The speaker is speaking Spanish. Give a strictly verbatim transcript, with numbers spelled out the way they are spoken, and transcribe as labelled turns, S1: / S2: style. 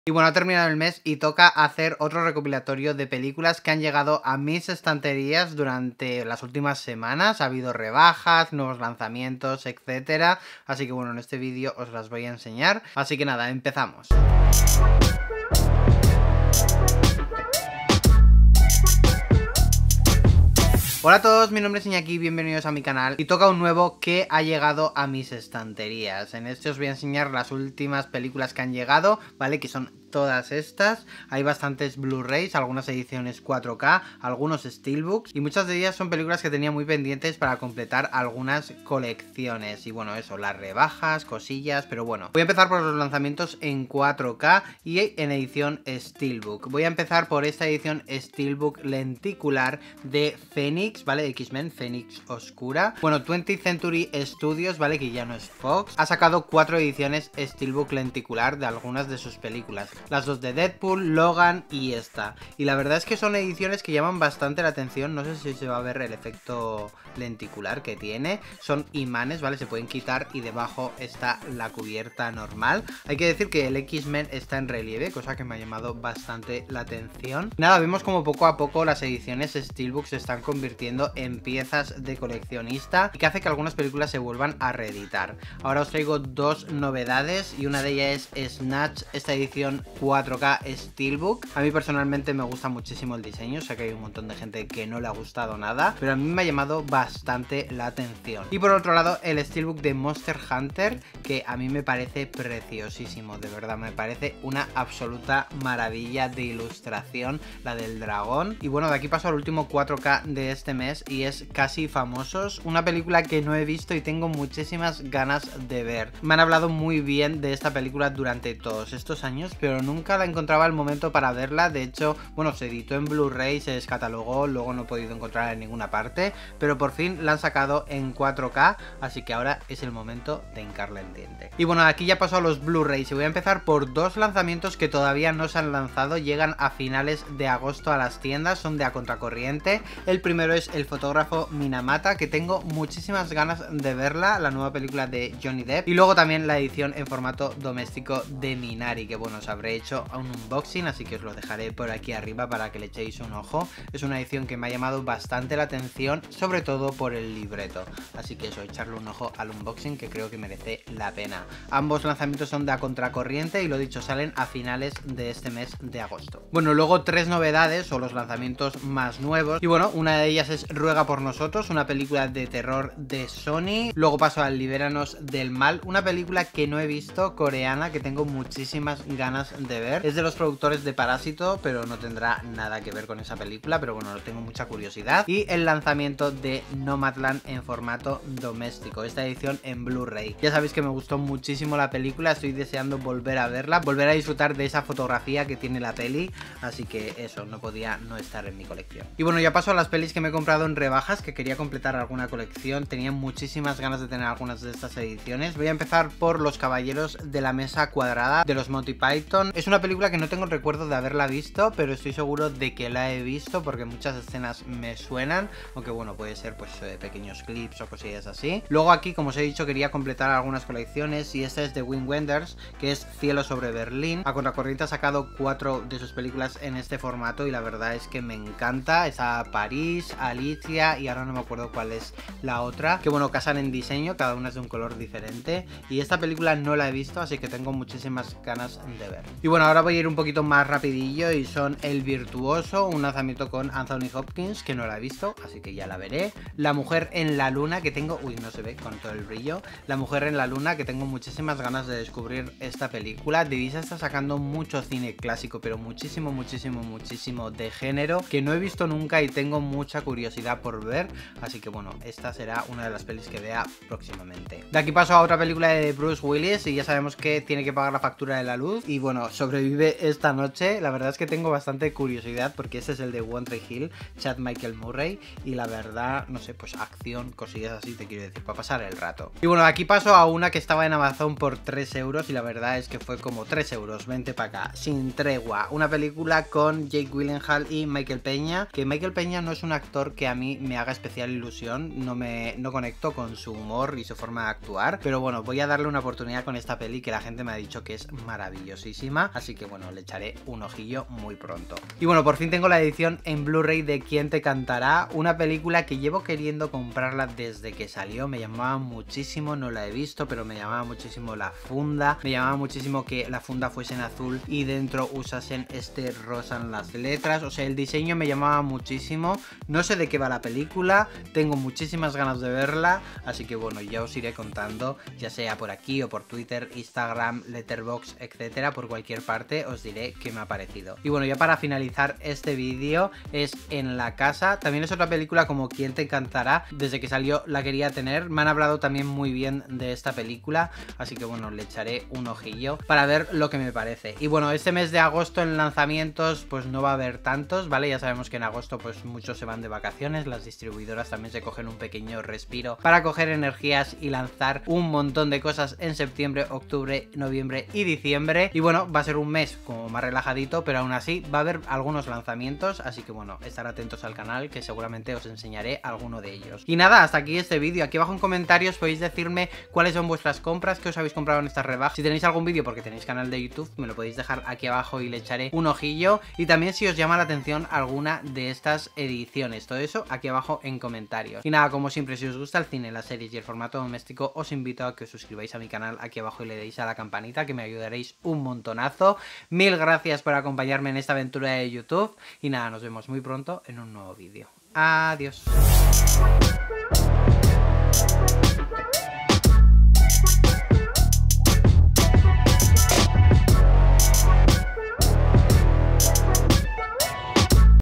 S1: Y bueno, ha terminado el mes y toca hacer otro recopilatorio de películas que han llegado a mis estanterías durante las últimas semanas. Ha habido rebajas, nuevos lanzamientos, etcétera. Así que bueno, en este vídeo os las voy a enseñar. Así que nada, empezamos. Hola a todos, mi nombre es Iñaki, bienvenidos a mi canal y toca un nuevo que ha llegado a mis estanterías. En este os voy a enseñar las últimas películas que han llegado, ¿vale? Que son todas estas. Hay bastantes Blu-rays, algunas ediciones cuatro K, algunos Steelbooks y muchas de ellas son películas que tenía muy pendientes para completar algunas colecciones. Y bueno, eso, las rebajas, cosillas, pero bueno. Voy a empezar por los lanzamientos en cuatro K y en edición Steelbook. Voy a empezar por esta edición Steelbook lenticular de Phoenix, ¿vale? X-Men, Phoenix Oscura. Bueno, twentieth Century Studios, ¿vale? Que ya no es Fox. Ha sacado cuatro ediciones Steelbook lenticular de algunas de sus películas. Las dos de Deadpool, Logan y esta. Y la verdad es que son ediciones que llaman bastante la atención. No sé si se va a ver el efecto lenticular que tiene. Son imanes, ¿vale? Se pueden quitar y debajo está la cubierta normal. Hay que decir que el X-Men está en relieve, cosa que me ha llamado bastante la atención. Nada, vemos como poco a poco las ediciones Steelbook se están convirtiendo en piezas de coleccionista y que hace que algunas películas se vuelvan a reeditar. Ahora os traigo dos novedades y una de ellas es Snatch, esta edición cuatro K Steelbook. A mí personalmente me gusta muchísimo el diseño, sé que hay un montón de gente que no le ha gustado nada, pero a mí me ha llamado bastante la atención. Y por otro lado, el Steelbook de Monster Hunter, que a mí me parece preciosísimo, de verdad, me parece una absoluta maravilla de ilustración, la del dragón. Y bueno, de aquí paso al último cuatro K de este mes y es Casi Famosos, una película que no he visto y tengo muchísimas ganas de ver. Me han hablado muy bien de esta película durante todos estos años, pero nunca la encontraba el momento para verla. De hecho, bueno, se editó en Blu-ray, se descatalogó, luego no he podido encontrarla en ninguna parte, pero por fin la han sacado en cuatro K, así que ahora es el momento de hincarle el diente. Y bueno, aquí ya paso a los Blu-rays y voy a empezar por dos lanzamientos que todavía no se han lanzado, llegan a finales de agosto a las tiendas, son de A Contracorriente. El primero es El fotógrafo Minamata, que tengo muchísimas ganas de verla, la nueva película de Johnny Depp, y luego también la edición en formato doméstico de Minari, que bueno, os habré hecho un unboxing, así que os lo dejaré por aquí arriba para que le echéis un ojo. Es una edición que me ha llamado bastante la atención, sobre todo por el libreto, así que eso, echarle un ojo al unboxing que creo que merece la pena. Ambos lanzamientos son de A Contracorriente y lo dicho, salen a finales de este mes de agosto. Bueno, luego tres novedades o los lanzamientos más nuevos, y bueno, una de ellas es Ruega por nosotros, una película de terror de Sony. Luego paso a Libéranos del mal, una película que no he visto, coreana, que tengo muchísimas ganas de ver. Es de los productores de Parásito, pero no tendrá nada que ver con esa película, pero bueno, tengo mucha curiosidad. Y el lanzamiento de Nomadland en formato doméstico, esta edición en Blu-ray. Ya sabéis que me gustó muchísimo la película, estoy deseando volver a verla, volver a disfrutar de esa fotografía que tiene la peli, así que eso, no podía no estar en mi colección. Y bueno, ya paso a las pelis que me he comprado en rebajas, que quería completar alguna colección, tenía muchísimas ganas de tener algunas de estas ediciones. Voy a empezar por Los Caballeros de la Mesa Cuadrada de los Monty Python. Es una película que no tengo el recuerdo de haberla visto, pero estoy seguro de que la he visto porque muchas escenas me suenan, aunque bueno, puede ser pues eh, pequeños clips o cosillas así. Luego aquí, como os he dicho, quería completar algunas colecciones y esta es de Wim Wenders, que es Cielo sobre Berlín. A Contracorriente ha sacado cuatro de sus películas en este formato y la verdad es que me encanta. Está París, Alicia y ahora no me acuerdo cuál es la otra, que bueno, casan en diseño, cada una es de un color diferente, y esta película no la he visto, así que tengo muchísimas ganas de ver. Y bueno, ahora voy a ir un poquito más rapidillo y son El Virtuoso, un lanzamiento con Anthony Hopkins, que no la he visto, así que ya la veré. La Mujer en la Luna, que tengo... Uy, no se ve con todo el brillo. La Mujer en la Luna, que tengo muchísimas ganas de descubrir esta película. Divisa está sacando mucho cine clásico, pero muchísimo, muchísimo, muchísimo de género, que no he visto nunca y tengo mucha curiosidad por ver, así que bueno, esta será una de las pelis que vea próximamente. De aquí paso a otra película de Bruce Willis y ya sabemos que tiene que pagar la factura de la luz y bueno, sobrevive esta noche. La verdad es que tengo bastante curiosidad porque este es el de One Tree Hill, Chad Michael Murray, y la verdad, no sé, pues acción, cosillas así, te quiero decir, para pasar el rato. Y bueno, de aquí paso a una que estaba en Amazon por tres euros y la verdad es que fue como tres euros, vente para acá, sin tregua. Una película con Jake Gyllenhaal y Michael Peña, que Michael Peña no es un actor que a mí me haga especial ilusión, no me no conecto con su humor y su forma de actuar, pero bueno, voy a darle una oportunidad con esta peli que la gente me ha dicho que es maravillosísima. llama, así que bueno, le echaré un ojillo muy pronto. Y bueno, por fin tengo la edición en Blu-ray de ¿Quién te cantará? Una película que llevo queriendo comprarla desde que salió, me llamaba muchísimo, no la he visto, pero me llamaba muchísimo la funda, me llamaba muchísimo que la funda fuese en azul y dentro usasen este rosa en las letras, o sea, el diseño me llamaba muchísimo. No sé de qué va la película, tengo muchísimas ganas de verla, así que bueno, ya os iré contando, ya sea por aquí o por Twitter, Instagram, Letterboxd, etcétera, por cualquier parte os diré qué me ha parecido. Y bueno, ya para finalizar este vídeo, es En la casa, también es otra película como ¿Quién te cantará? Desde que salió la quería tener, me han hablado también muy bien de esta película, así que bueno, le echaré un ojillo para ver lo que me parece. Y bueno, este mes de agosto en lanzamientos pues no va a haber tantos, ¿vale? Ya sabemos que en agosto pues muchos se van de vacaciones, las distribuidoras también se cogen un pequeño respiro para coger energías y lanzar un montón de cosas en septiembre, octubre, noviembre y diciembre. Y bueno, va a ser un mes como más relajadito, pero aún así va a haber algunos lanzamientos, así que bueno, estar atentos al canal que seguramente os enseñaré alguno de ellos. Y nada, hasta aquí este vídeo. Aquí abajo en comentarios podéis decirme cuáles son vuestras compras, qué os habéis comprado en estas rebajas. Si tenéis algún vídeo porque tenéis canal de YouTube, me lo podéis dejar aquí abajo y le echaré un ojillo. Y también si os llama la atención alguna de estas ediciones, todo eso aquí abajo en comentarios. Y nada, como siempre, si os gusta el cine, las series y el formato doméstico, os invito a que os suscribáis a mi canal aquí abajo y le deis a la campanita, que me ayudaréis un montonazo. Mil gracias por acompañarme en esta aventura de YouTube. Y nada, nos vemos muy pronto en un nuevo vídeo. Adiós.